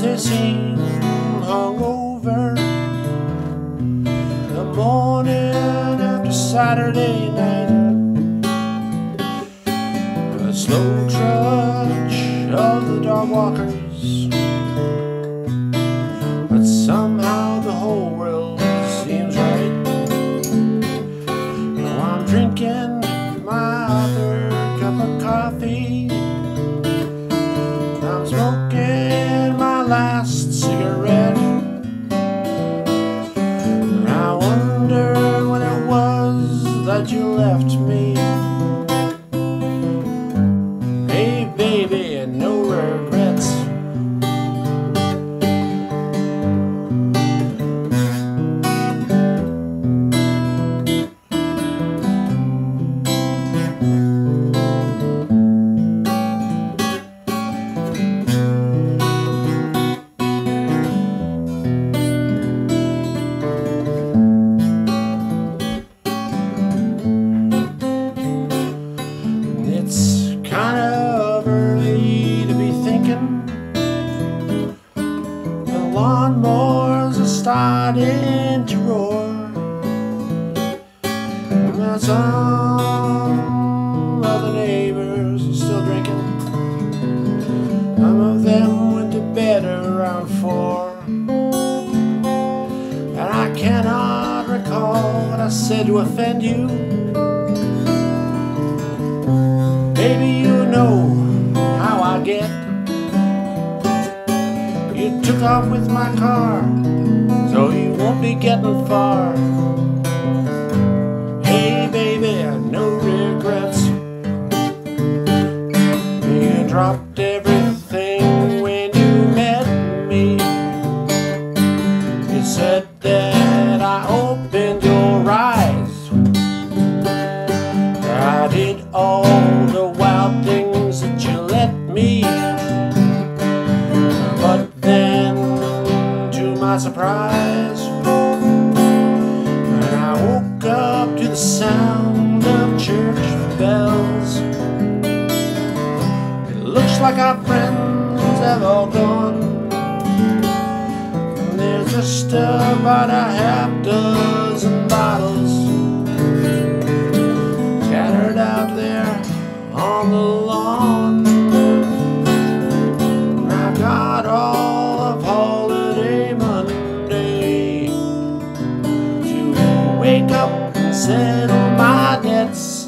they seem hungover. The morning after Saturday night, the slow trudge of the dog walkers. But somehow the whole world seems right. Now I'm drinking my third cup of coffee. I'm smoking my last cigarette. And I wonder when it was that you left me. Hey baby, no regrets. It's kind of early to be thinking. The lawnmowers are starting to roar. And some of the neighbors are still drinking. Some of them went to bed around 4. And I cannot recall what I said to offend you. Baby, you know how I get. You took off with my car, so you won't be getting far. Hey baby, no regrets. You dropped everything when you met me. You said that I opened your eyes. I did all the wild things that you let me. But then, to my surprise, I woke up to the sound of church bells. It looks like our friends have all gone. And there's just about a half dozen bottles scattered out there on the lawn. And I've got all of holiday Monday to wake up and settle my debts.